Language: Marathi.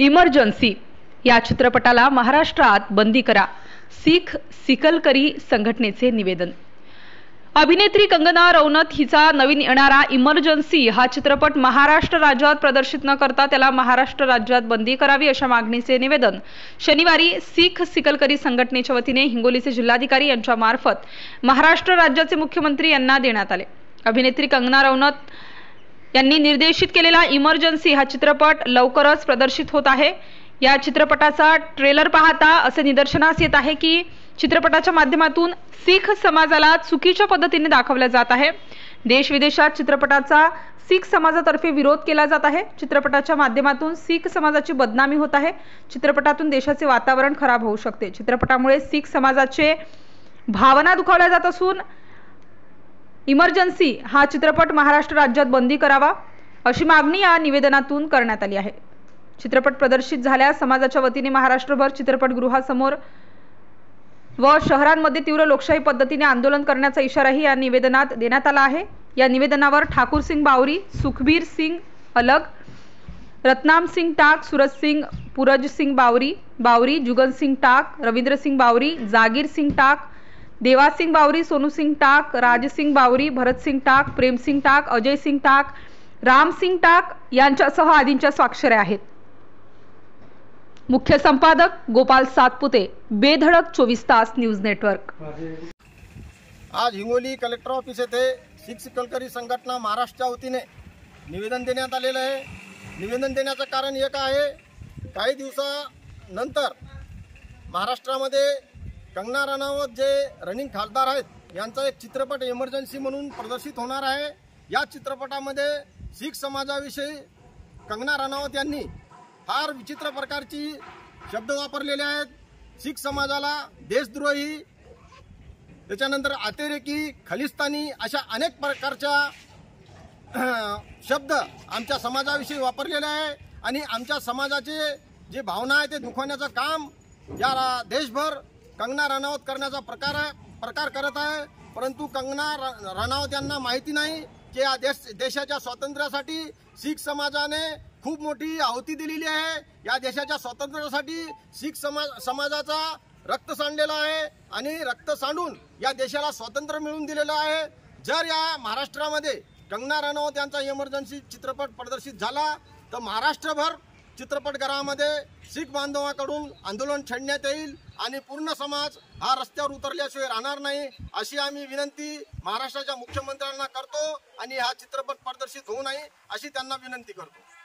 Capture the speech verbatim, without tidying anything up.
इमर्जन्सी या चित्रपटाला महाराष्ट्रात बंदी करा, सीख सिकलकरी संघटनेचे निवेदन। अभिनेत्री कंगना रनौत हिचा नवीन येणारा इमर्जन्सी हा चित्रपट महाराष्ट्र राज्यात प्रदर्शित न करता त्याला महाराष्ट्र राज्यात बंदी करावी अशा मागणीचे निवेदन शनिवारी सीख सिकलकरी संघटनेच्या वतीने हिंगोलीचे जिल्हाधिकारी यांच्या मार्फत महाराष्ट्र राज्याचे मुख्यमंत्री यांना देण्यात आले। अभिनेत्री कंगना रनौत यांनी निर्देशित केलेला इमर्जन्सी हा चित्रपट लवकरच प्रदर्शित होत आहे। या चित्रपटाचा ट्रेलर पाहता असे निदर्शनास येत आहे की चित्रपटाच्या माध्यमातून सीख समाजाला चुकीच्या पद्धतीने दाखवले जात आहे। देश विदेशात चित्रपटाचा सीख समाजातर्फे विरोध केला जात आहे। चित्रपटाच्या माध्यमातून सीख समाजाची बदनामी होत आहे। चित्रपटातून देशाचे वातावरण खराब होऊ शकते। चित्रपटामुळे सीख समाजाचे भावना दुखावल्या जात असून इमर्जन्सी हा चित्रपट महाराष्ट्र राज्यात बंदी करावा अशी मागणी या निवेदनातून करण्यात आली आहे। चित्रपट प्रदर्शित झाल्यास समाजाच्या वतीने महाराष्ट्रभर चित्रपटगृहासमोर व शहरांमध्ये तीव्र लोकशाही पद्धतीने आंदोलन करण्याचा इशाराही या निवेदनात देण्यात आला आहे। या निवेदनावर ठाकूर सिंग बावरी, सुखबीर सिंग अलग, रत्नाम सिंग टाक, सूरज सिंग, पुरज सिंग बावरी बावरी जुगन सिंग टाक, रविंद्र सिंग बावरी, जागीर सिंग टाक, देवा सिंग बावरी, सोनू सिंग टाक, राज सिंग बावरी, भरत सिंग टाक, प्रेम सिंग टाक, अजय सिंग टाक, राम सिंग टाक यांच्यासह आदींच्या स्वाक्षऱ्या आहेत। मुख्य संपादक गोपाल सातपुते, बेधडक चोवीस तास न्यूज नेटवर्क। आज हिंगोली कलेक्टर ऑफिस येथे सीख सिकलकरी संघटना महाराष्ट्राच्या वतीने निवेदन देण्यात आलेले आहे। निवेदन देण्याचं कारण एक आहे, काही दिवसानंतर महाराष्ट्रामध्ये कंगना रनौत जे रनिंग खासदार आहेत यांचा एक चित्रपट इमर्जन्सी म्हणून प्रदर्शित होणार आहे। या चित्रपटामध्ये सीख समाजाविषयी कंगना रनौत यांनी फार विचित्र प्रकारची शब्द वापरलेले आहेत। सीख समाजाला देशद्रोही, त्याच्यानंतर अतिरेकी, खलिस्तानी अशा अनेक प्रकारच्या शब्द आमच्या समाजाविषयी वापरलेले आहे आणि आमच्या समाजाचे जे भावना आहे ते दुखवण्याचं काम या देशभर कंगना रनौत करण्याचा प्रकार प्रकार करत आहे। परंतु कंगना रनौत यांना माहिती नाही की या देश देशाच्या स्वातंत्र्यासाठी सीख समाजाने खूप मोठी आहुती दिलेली आहे। या देशाच्या स्वातंत्र्यासाठी सीख समाज समाजाचा रक्त सांडलेला आहे आणि रक्त सांडून या देशाला स्वातंत्र्य मिळवून दिलेलं आहे। जर या महाराष्ट्रामध्ये कंगना रनौत यांचा इमर्जन्सी चित्रपट प्रदर्शित झाला तर महाराष्ट्रभर चित्रपटगृहामध्ये सीख बांधवांकडून आंदोलन छेडण्यात येईल आणि पूर्ण समाज हा रस्त्यावर उतरल्याशिवाय राहणार नाही अशी आम्ही विनंती महाराष्ट्राच्या मुख्यमंत्र्यांना करतो आणि हा चित्रपट प्रदर्शित होऊ नये अशी त्यांना विनंती करतो।